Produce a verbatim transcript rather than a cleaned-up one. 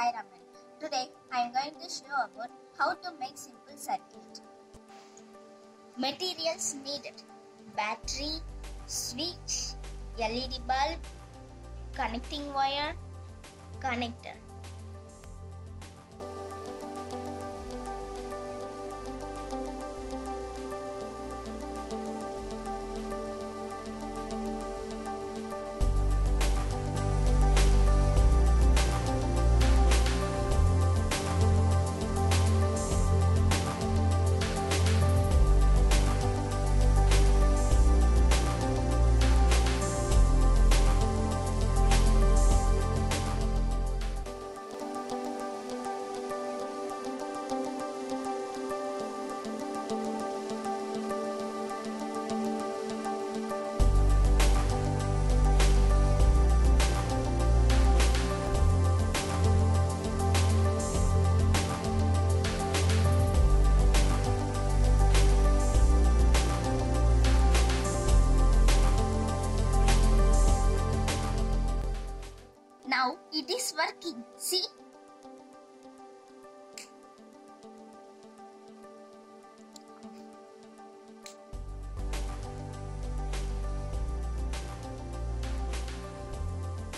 Hi Raman. Today I am going to show about how to make simple circuit. Materials needed: battery, switch, L E D bulb, connecting wire, connector. Now it is working. See?